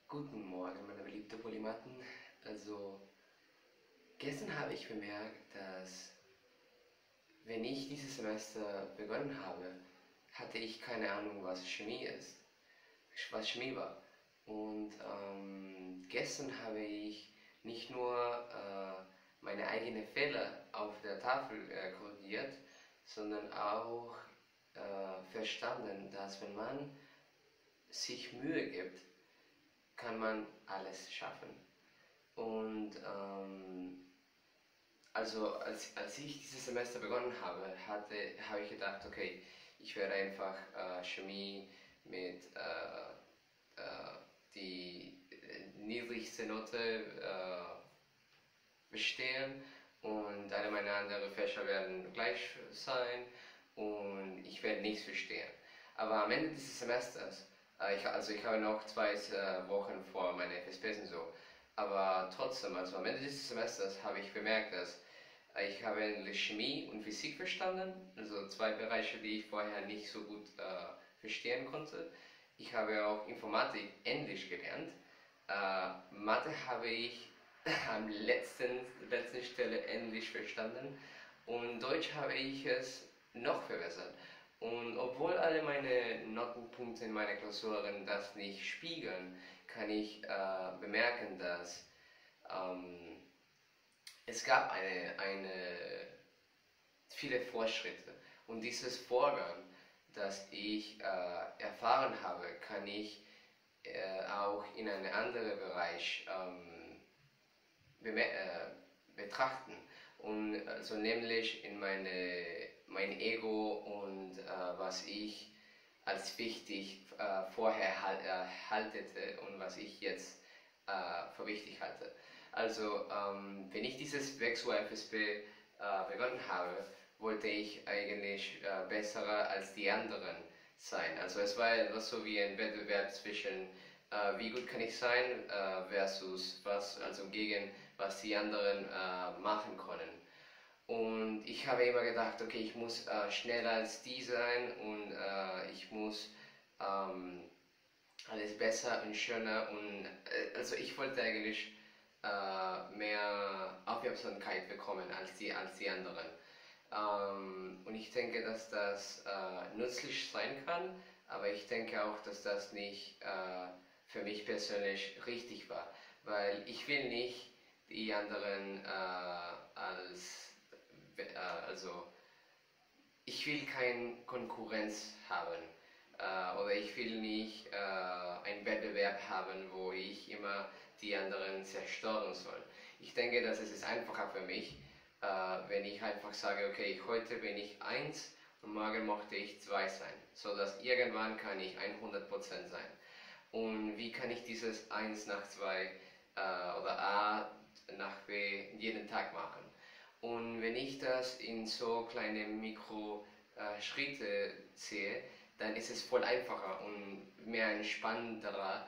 Guten Morgen, meine beliebten Polymathen. Also, gestern habe ich bemerkt, dass, wenn ich dieses Semester begonnen habe, hatte ich keine Ahnung, was Chemie ist, was Chemie war. Und gestern habe ich nicht nur meine eigenen Fehler auf der Tafel korrigiert, sondern auch verstanden, dass wenn man sich Mühe gibt, kann man alles schaffen. Und also als ich dieses Semester begonnen habe ich gedacht, okay, ich werde einfach Chemie mit die niedrigste Note bestehen und alle meine anderen Fächer werden gleich sein und ich werde nichts verstehen. Aber am Ende dieses Semesters, ich habe noch 2 Wochen vor meiner FSPs und so, aber trotzdem, also am Ende dieses Semesters habe ich bemerkt, dass ich habe Chemie und Physik verstanden, also zwei Bereiche, die ich vorher nicht so gut verstehen konnte. Ich habe auch Informatik Englisch gelernt. Mathe habe ich am letzten Stelle endlich verstanden und Deutsch habe ich es noch verbessert. Und obwohl alle meine Notenpunkte in meinen Klausuren das nicht spiegeln, kann ich bemerken, dass ähm, es gab viele Fortschritte. Und dieses Vorgang, das ich erfahren habe, kann ich auch in einen anderen Bereich betrachten. Und also nämlich in mein Ego und was ich als wichtig vorher haltete und was ich jetzt für wichtig halte. Also wenn ich dieses Weg zur FSB begonnen habe, wollte ich eigentlich besser als die anderen sein. Also es war etwas so wie ein Wettbewerb zwischen wie gut kann ich sein versus was, also gegen was die anderen machen können. Und ich habe immer gedacht, okay, ich muss schneller als die sein und ich muss ähm, alles besser und schöner und also ich wollte eigentlich mehr Aufmerksamkeit bekommen als die anderen. Und ich denke, dass das nützlich sein kann, aber ich denke auch, dass das nicht für mich persönlich richtig war, weil ich will nicht die anderen also ich will keine Konkurrenz haben oder ich will nicht einen Wettbewerb haben, wo ich immer die anderen zerstören soll. Ich denke, dass es ist einfacher für mich, wenn ich einfach sage, okay, heute bin ich eins und morgen möchte ich 2 sein, so dass irgendwann kann ich 100% sein. Und wie kann ich dieses eins nach 2 oder A nach B jeden Tag machen? Und wenn ich das in so kleine Mikro-Schritte sehe, dann ist es voll einfacher und mehr entspannender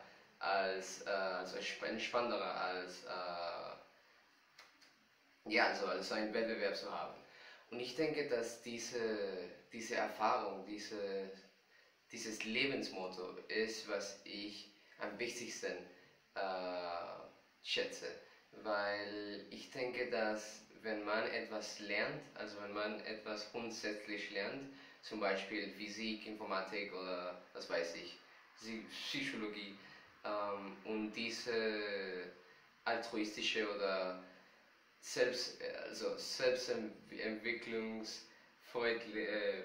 als ein Wettbewerb zu haben. Und ich denke, dass diese Erfahrung, dieses Lebensmotto ist, was ich am wichtigsten schätze. Weil ich denke, dass wenn man etwas lernt, also wenn man etwas grundsätzlich lernt, zum Beispiel Physik, Informatik oder was weiß ich, Psychologie, und diese altruistische oder selbstentwicklungsfreundliche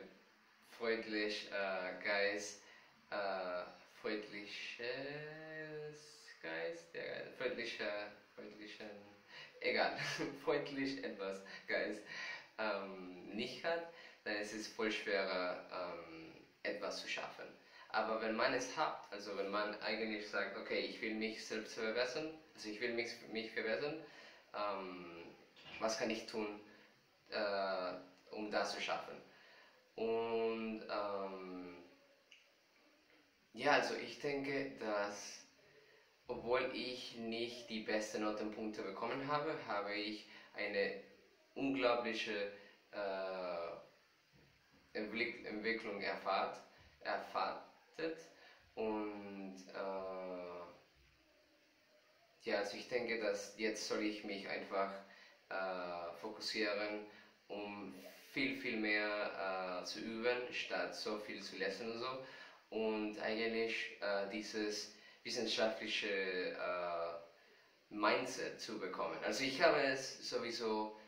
Geist, äh, freundliches Geist, freundlichen, egal, freundlich etwas Geist nicht hat, dann ist es voll schwerer, etwas zu schaffen. Aber wenn man es hat, also wenn man eigentlich sagt, okay, ich will mich selbst verbessern, also ich will mich verbessern, ähm, was kann ich tun, um das zu schaffen? Und ja, also ich denke, dass obwohl ich nicht die besten Notenpunkte bekommen habe, habe ich eine unglaubliche Entwicklung erfahrtet und ja, also ich denke, dass jetzt soll ich mich einfach fokussieren, um viel mehr zu üben, statt so viel zu lesen und so. Und eigentlich dieses wissenschaftliche Mindset zu bekommen. Also ich habe es sowieso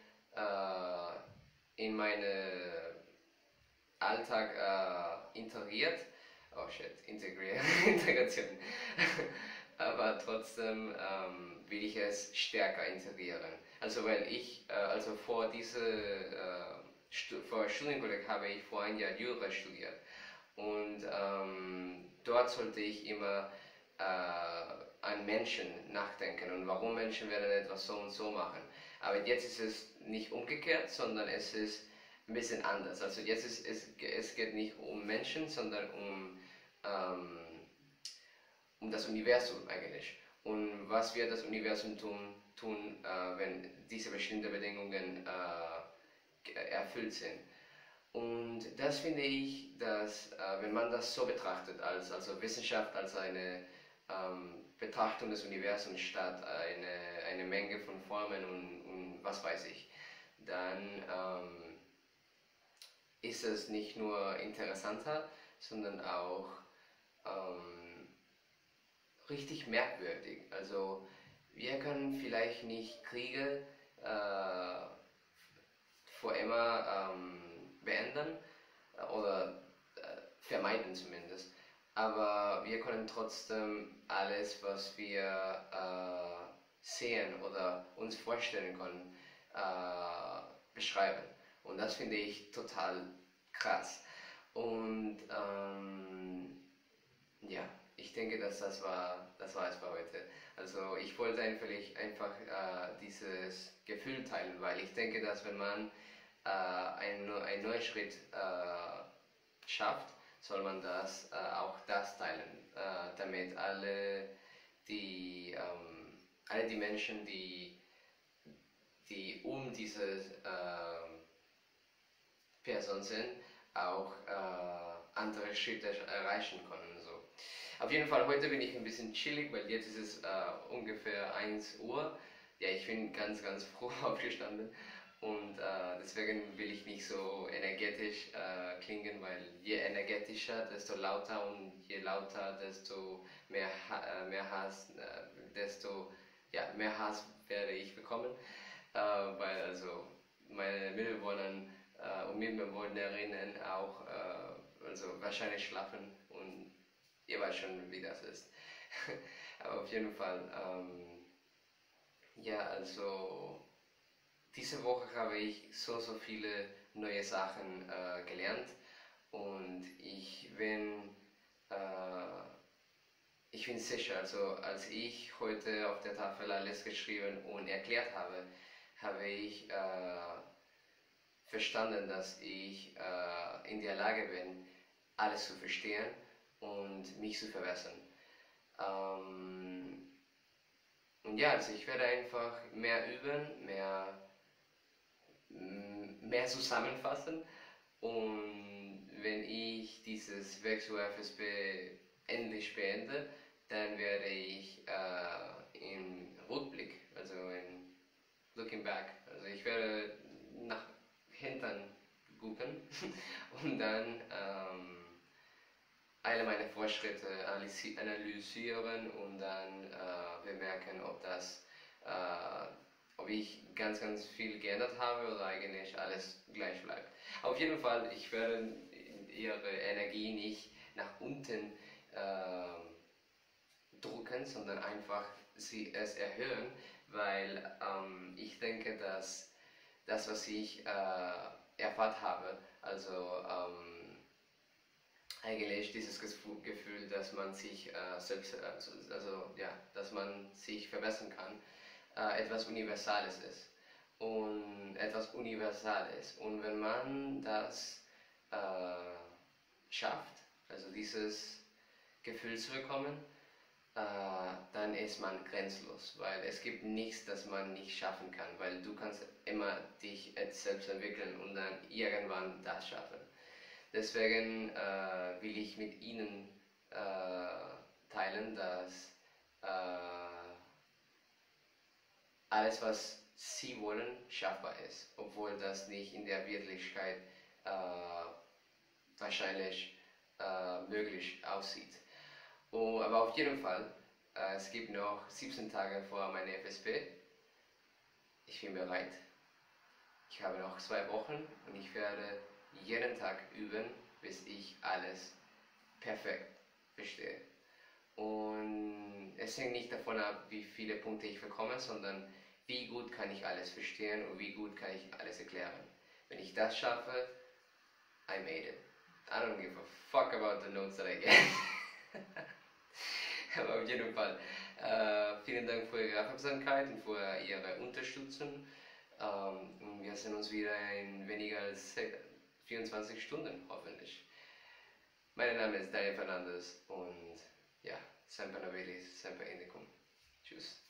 in meinen Alltag integriert. Oh shit, integriert, Integration. Aber trotzdem will ich es stärker integrieren. Also weil ich, also vor vor Studienkolleg habe ich vor ein Jahr Jura studiert. Und dort sollte ich immer an Menschen nachdenken und warum Menschen werden etwas so und so machen. Aber jetzt ist es nicht umgekehrt, sondern es ist ein bisschen anders. Also jetzt es geht nicht um Menschen, sondern ähm, um das Universum eigentlich. Und was wird das Universum tun wenn diese bestimmten Bedingungen erfüllt sind. Und das finde ich, dass wenn man das so betrachtet, also Wissenschaft als eine Betrachtung des Universums statt eine Menge von Formen und was weiß ich, dann ist es nicht nur interessanter, sondern auch richtig merkwürdig. Also wir können vielleicht nicht Kriege vor immer beenden oder vermeiden zumindest. Aber wir können trotzdem alles, was wir sehen oder uns vorstellen können, beschreiben. Und das finde ich total krass. Und ja, ich denke, dass das war es für heute. Also ich wollte einfach dieses Gefühl teilen, weil ich denke, dass wenn man einen neuen Schritt schafft, soll man auch das teilen, damit alle die Menschen, die um diese Person sind, auch andere Schritte erreichen können. So. Auf jeden Fall, heute bin ich ein bisschen chillig, weil jetzt ist es ungefähr 1 Uhr. Ja, ich bin ganz froh aufgestanden und deswegen will ich nicht so energetisch klingen, weil je energetischer, desto lauter und je lauter, desto mehr Hass, mehr Hass werde ich bekommen, weil also meine Mitbewohner und Mitbewohnerinnen auch also wahrscheinlich schlafen und ihr weißt schon, wie das ist. Aber auf jeden Fall, ja, also diese Woche habe ich so viele neue Sachen gelernt und ich bin sicher, also als ich heute auf der Tafel alles geschrieben und erklärt habe, habe ich verstanden, dass ich in der Lage bin, alles zu verstehen und mich zu verbessern. Und ja, also ich werde einfach mehr üben, mehr zusammenfassen und wenn ich dieses Werk zu FSB endlich beende, dann werde ich im Rückblick, also in Looking Back, also ich werde nach hinten gucken und dann alle meine Fortschritte analysieren und dann bemerken, ob ich ganz viel geändert habe oder eigentlich alles gleich bleibt. Auf jeden Fall, ich werde ihre Energie nicht nach unten drucken, sondern einfach es erhöhen, weil ich denke, dass das, was ich erfahrt habe, also eigentlich dieses Gefühl, dass man sich selbst, ja, dass man sich verbessern kann, etwas Universales ist und etwas Universales. Und wenn man das schafft, also dieses Gefühl zu bekommen, dann ist man grenzlos, weil es gibt nichts, das man nicht schaffen kann, weil du kannst immer dich selbst entwickeln und dann irgendwann das schaffen. Deswegen will ich mit Ihnen teilen, dass alles, was sie wollen, schaffbar ist, obwohl das nicht in der Wirklichkeit wahrscheinlich möglich aussieht. Aber auf jeden Fall, es gibt noch 17 Tage vor meiner FSP. Ich bin bereit. Ich habe noch 2 Wochen und ich werde jeden Tag üben, bis ich alles perfekt verstehe. Und es hängt nicht davon ab, wie viele Punkte ich bekomme, sondern wie gut kann ich alles verstehen und wie gut kann ich alles erklären. Wenn ich das schaffe, I made it. I don't give a fuck about the notes that I get. Aber auf jeden Fall, vielen Dank für Ihre Aufmerksamkeit und für Ihre Unterstützung. Und wir sehen uns wieder in weniger als 24 Stunden, hoffentlich. Mein Name ist Daniel Fernandes und ja, sempre novelis, sempre indicum. Tschüss.